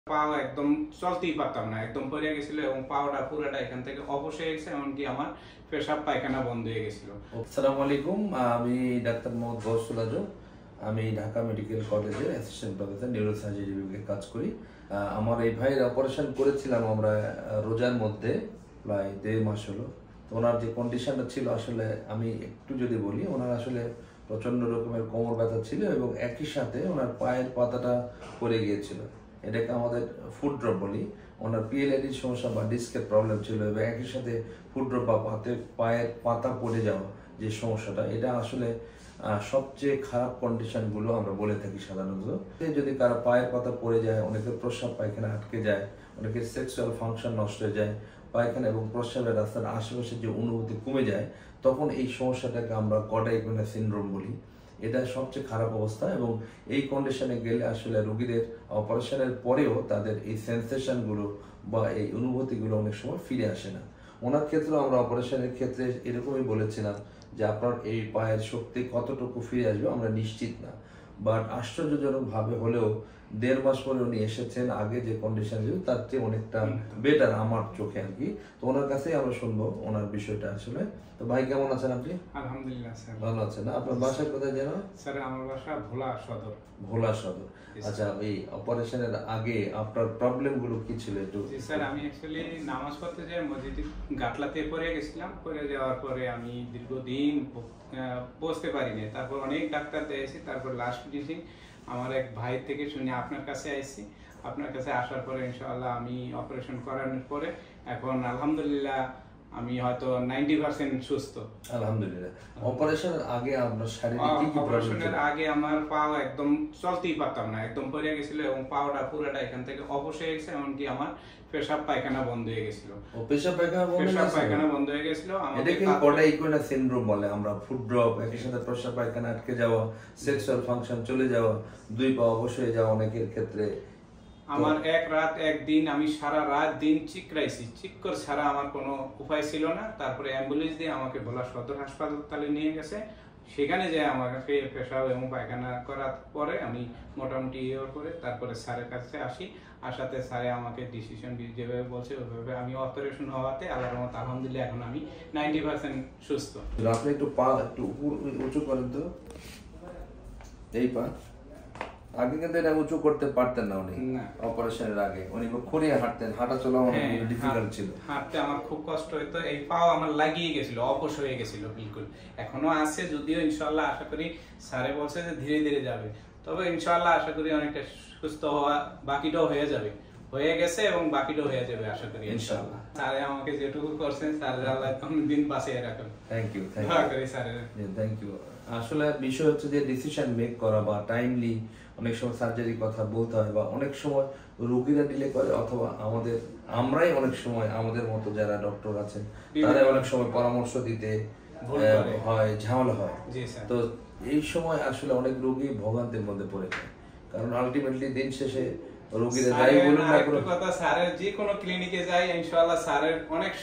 পাও একদম চলতেই পারতাম না, একদম পড়ে গেছিল এবং পাওটা পুরোটা এখান থেকে অবশ হয়ে গেছে, এমনকি আমার পেশাব পায়খানা বন্ধ হয়ে গেছিল। আসসালামু আলাইকুম, আমি ডাক্তার মোহাম্মদ গৌসুল আজম। আমি ঢাকা মেডিকেল কলেজের অ্যাসিস্ট্যান্ট প্রফেসর নিউরোসার্জারি বিভাগে কাজ করি। আমার এই ভাইয়ের অপারেশন করেছিলাম আমরা রোজার মধ্যে, প্রায় 1.5 মাস হলো। তো ওনার যে কন্ডিশনটা ছিল, আসলে আমি একটু যদি বলি, ওনার আসলে প্রচণ্ড রকমের কোমর ব্যথা ছিল এবং একই সাথে ওনার পায়ের পাতাটা পড়ে গিয়েছিল। এটাকে আমাদের ফুট ড্রপ বলি। ওনার পিএলআইডির সমস্যা বা ডিস্কের প্রবলেম ছিল এবং একই সাথে ফুট ড্রপ বা পায়ের পাতা পড়ে যাওয়া যে সমস্যাটা, এটা আসলে সবচেয়ে খারাপ কন্ডিশনগুলো আমরা বলে থাকি সাধারণত। যদি কারো পায়ের পাতা পড়ে যায়, অনেকের প্রস্রাব পায়খানা আটকে যায়, অনেকের সেক্সুয়াল ফাংশন নষ্ট হয়ে যায়, পায়খানা এবং প্রস্রাবের রাস্তার আশেপাশে যে অনুভূতি কমে যায়, তখন এই সমস্যাটাকে আমরা কডাইকোনা সিনড্রোম বলি। এটা সবচেয়ে খারাপ অবস্থা এবং এই কন্ডিশনে গেলে আসলে রোগীদের অপারেশনের পরেও তাদের এই সেন্সেশনগুলো বা এই অনুভূতিগুলো অনেক সময় ফিরে আসে না। ওনার ক্ষেত্রে আমরা অপারেশনের ক্ষেত্রে এরকমই বলেছিলাম যে আপনার এই পায়ের শক্তি কতটুকু ফিরে আসবে আমরা নিশ্চিত না, বাট আশ্চর্যজনকভাবে হলেও 1.5 মাস পরে উনি এসেছেন। আগে যে কন্ডিশন ছিল তার চেয়ে অনেকটা বেটার আমার চোখে আর কি। তো ওনার কাছেই আমরা শুনবো ওনার বিষয়টা আসলে। তো ভাই, কেমন আছেন আপনি? আলহামদুলিল্লাহ স্যার। ভালো আছেন না? আপনার বাসা কোথায় যেন? স্যার আমার বাসা ভোলা সদর। ভোলা সদর। আচ্ছা, এই অপারেশনের আগে আপনার প্রবলেম গুলো কি ছিল একটু? জি স্যার, আমি অ্যাকচুয়ালি নামাজ পড়তে যাই মসজিদে, গাটলাতে পড়ে গেছিলাম। পড়ে যাওয়ার পরে আমি দীর্ঘদিন বসতে পারিনি। তারপর অনেক ডাক্তার দিয়েছি, তারপর লাস্ট ফিনিশিং আমার এক ভাই থেকে শুনে আপনার কাছে আইছি। আপনার কাছে আসার পরে ইনশাআল্লাহ আমি অপারেশন করানোর পরে এখন আলহামদুলিল্লাহ আমি হয়তো 90% সুস্থ। আলহামদুলিল্লাহ। অপারেশনের আগে আপনার শারীরিক কি কি প্রবলেম ছিল? অপারেশনের আগে আমার পাও একদম চলতেই পারতাম না, একদম পড়ে গেছিল এবং পাওটা পুরোটা এখান থেকে অবশ হয়ে গেছে, এমনকি আমার পেশাব পায়খানা বন্ধ হয়ে গেছিল। ও, পেশাব পায়খানা বন্ধ হয়ে গেছিল। এটাকে কডাইকোনা সিনড্রোম বলে। আমরা ফুট ড্রপ, একই সাথে প্রস্রাব পায়খানা আটকে যাওয়া, সেক্সুয়াল ফাংশন চলে যাওয়া, 2 পা অবশ হয়ে যাওয়া অনেকের ক্ষেত্রে। আমার এক রাত একদিন আমি সারা রাত দিন চিকরাইছি, চিক্কর ছাড়া আমার কোনো উপায় ছিল না। তারপরে অ্যাম্বুলেন্স দিয়ে আমাকে ভোলা সদর হাসপাতালে নিয়ে গেছে। সেখানে যে আমাকে পেশাব এবং পায়খানা করার পরে আমি মোটামুটি ইয়ে করে তারপরে স্যারের কাছে আসি। আসাতে স্যারে আমাকে ডিসিশন যেভাবে বলছে ওইভাবে আমি অপারেশন হওয়াতে আল্লাহর রহমতে আলহামদুলিল্লাহ এখন আমি 90% সুস্থ। আপনি একটু পা একটু উঁচু করেন তো, এই পা। আগে কিন্তু এটা উঁচু করতে পারতেন না উনি, অপারেশনের আগে উনি খুঁড়িয়ে হাঁটতেন, হাঁটা চলা অনেক ডিফিকাল্ট ছিল। হাঁটতে আমার খুব কষ্ট হতো, এই পাও আমার লাগিয়ে গেছিল, অপস হয়ে গেছিল বিলকুল। এখনো আছে, যদিও ইনশাআল্লাহ আশা করি স্যারে বলছে যে ধীরে ধীরে যাবে, তবে ইনশাআল্লাহ আশা করি অনেকটা সুস্থ হওয়া বাকিটাও হয়ে যাবে, হয়ে গেছে এবং বাকিটাও হয়ে যাবে আশা করি ইনশাআল্লাহ। স্যারে আমাকে যেটুকু করছেন স্যারের আল্লাহ কোনদিন বাঁচিয়ে রাখুন। Thank you, thank you. আসলে বিষয় হচ্ছে যে ডিসিশন মেক করা বা টাইমলি অনেক সময় সার্জারির কথা বলতে হয়, বা অনেক সময় রোগীরা ডিলে করে, অথবা আমরাই অনেক সময় আমাদের মতো যারা ডক্টর আছেন তারা অনেক সময় পরামর্শ দিতে হয়, ঝামেলা হয়। তো এই সময় আসলে অনেক রোগী ভোগান্তির মধ্যে পড়ে যায়, কারণ আলটিমেটলি দিন শেষে রোগীরা যাই বলুন না কেন, কথা স্যারের যে কোনো ক্লিনিকে যাই ইনশাআল্লাহ স্যারের অনেক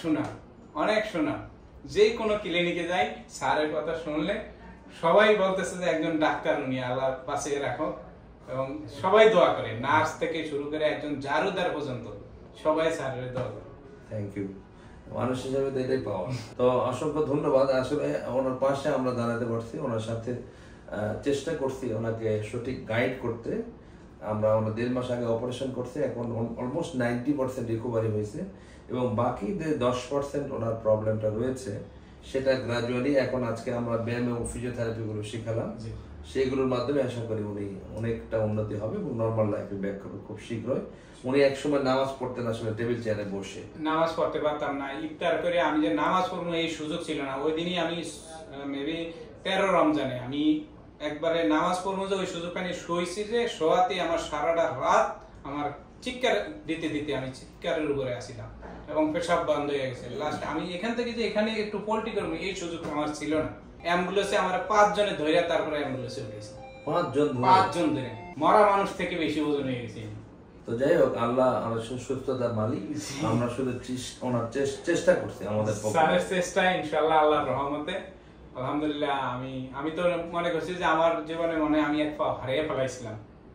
শোনা, যে কোনো ক্লিনিকে যাই স্যারের কথা শুনলে সবাই বলতেছে যে একজন ডাক্তার উনি, আল্লাহ বাঁচিয়ে রাখো। এবং সবাই দোয়া করে, নার্স থেকে শুরু করে একজন জারুদার পর্যন্ত সবাই স্যারের দোয়া করে। Thank you. মানুষ হিসেবে তো এটাই পাওয়া। তো অসংখ্য ধন্যবাদ। আসলে ওনার পাশে আমরা দাঁড়াতে পারছি, ওনার সাথে চেষ্টা করছি ওনাকে সঠিক গাইড করতে। আমরা 1.5 মাস আগে অপারেশন করছি, এখন অলমোস্ট 90% রিকভারি হয়েছে এবং বাকি যে 10% ওনার প্রবলেমটা রয়েছে সেটা গ্রাজুয়ালি এখন আজকে আমরা ব্যায়াম এবং ফিজিওথেরাপি গুলো শিখালাম, সেগুলোর মাধ্যমে আশা করি উনি অনেকটা উন্নতি হবে এবং নর্মাল লাইফে ব্যাক করবে খুব শীঘ্রই। উনি একসময় নামাজ পড়তেন আসলে টেবিল চেয়ারে বসে, নামাজ পড়তে পারতাম না। ইফতার করে আমি যে নামাজ পড়বো এই সুযোগ ছিল না। ওই দিনই আমি মেবি 13 রমজানে আমি একবারে নামাজ পড়বো যে ওই সুযোগ পানি শুয়েছি, যে শোয়াতে আমার সারাটা রাত আমার চিৎকার দিতে দিতে আমি চিৎকারের উপরে আসিলাম এবং পেশাব বন্ধ হয়ে গেছে। লাস্ট আমি এখান থেকে যে এখানে একটু পোল্টি করবো এই সুযোগ আমার ছিল না। অ্যাম্বুলেন্সে আমার 5 জনে ধরে তারপরে অ্যাম্বুলেন্সে উঠেছে। 5 জন ধরে, মরা মানুষ থেকে বেশি ওজন হয়ে গেছে। তো যাই হোক, আল্লাহ সুস্থতার মালিক। আমরা শুধু ওনার চেষ্টা করছি আমাদের স্যারের চেষ্টা ইনশাআল্লাহ আল্লাহর রহমতে আলহামদুলিল্লাহ। আমি তো মনে করছি যে আমার জীবনে আমি এক পা হারিয়ে ফেলাইছিলাম।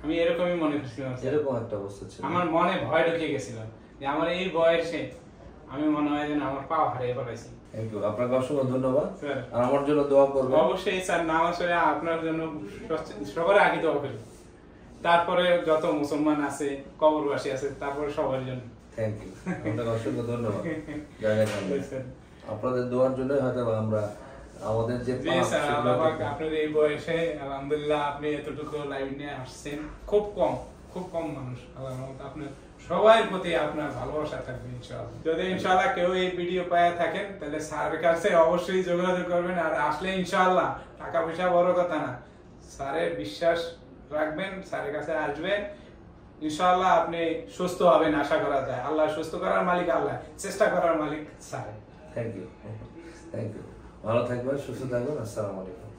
আমি এরকমই মনে করছিলাম স্যার। এরকম একটা অবস্থা ছিল। আমার মনে ভয় ঢুকে গেছিল যে আমার এই বয়সে আমি মনে হয় যেন আমার পা হারিয়ে ফেলাইছি। থ্যাংক ইউ, আপনাকে অসংখ্য ধন্যবাদ। স্যার আর আমার জন্য দোয়া করবেন। অবশ্যই স্যার, নামাজ পড়ে আপনার জন্য সবার আগে দোয়া করি, তারপরে যত মুসলমান আছে, কবরবাসী আছে, তারপরে সবার জন্য। থ্যাংক ইউ, আপনাকে অসংখ্য ধন্যবাদ। জাজাকাল্লাহ। আপনাদের দোয়ার জন্য হয়তো আমরা আমাদের যে জি স্যার, আল্লাহ পাক আপনার এই বয়সে আলহামদুলিল্লাহ আপনি এতটুকু লাইভ নিয়ে আসছেন। খুব কম মানুষ, আল্লাহর রহমতে আপনার সবার প্রতি আপনার ভালোবাসা থাকবে ইনশাআল্লাহ। যদি ইনশাআল্লাহ কেউ এই ভিডিও পায় থাকেন তাহলে স্যারের কাছে অবশ্যই যোগাযোগ করবেন। আর আসলে ইনশাআল্লাহ টাকা পয়সা বড় কথা না, স্যারের বিশ্বাস রাখবেন, স্যারের কাছে আসবেন, ইনশাআল্লাহ আপনি সুস্থ হবেন আশা করা যায়। আল্লাহ সুস্থ করার মালিক আল্লাহ, চেষ্টা করার মালিক স্যার। থ্যাংক ইউ, ভালো থাকবেন, সুস্থ থাকবেন। আসসালামু আলাইকুম।